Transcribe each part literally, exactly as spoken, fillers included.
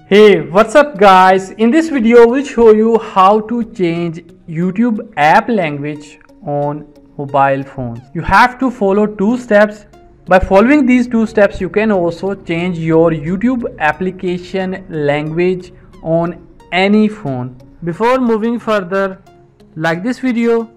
Hey, what's up guys? In this video we'll show you how to change YouTube app language on mobile phones. You have to follow two steps. By following these two steps you can also change your YouTube application language on any phone. Before moving further, like this video,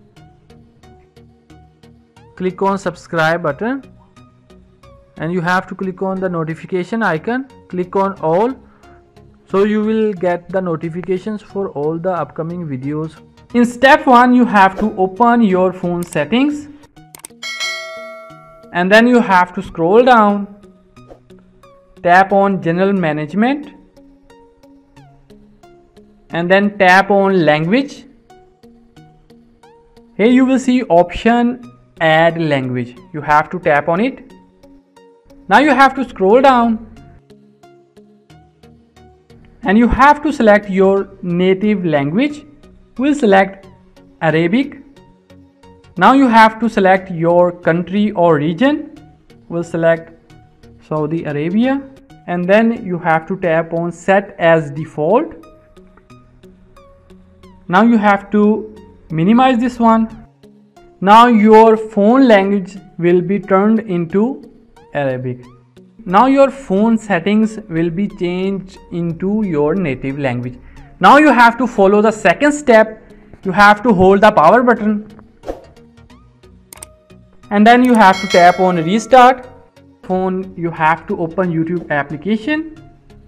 click on subscribe button and you have to click on the notification icon. Click on all, so you will get the notifications for all the upcoming videos. In step one, you have to open your phone settings and then you have to scroll down, tap on general management and then tap on language. Here you will see option add language. You have to tap on it. Now you have to scroll down and you have to select your native language. We'll select Arabic. Now you have to select your country or region. We'll select Saudi Arabia and then you have to tap on set as default. Now you have to minimize this one. Now your phone language will be turned into Arabic. Now your phone settings will be changed into your native language. Now you have to follow the second step. You have to hold the power button and then you have to tap on restart. Phone, you have to open YouTube application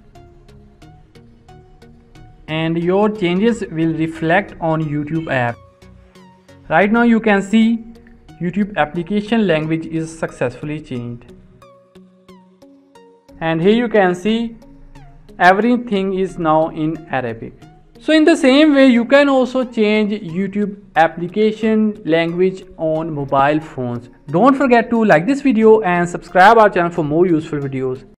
and your changes will reflect on YouTube app. Right now you can see YouTube application language is successfully changed. And here you can see everything is now in Arabic. So in the same way you can also change YouTube application language on mobile phones. Don't forget to like this video and subscribe our channel for more useful videos.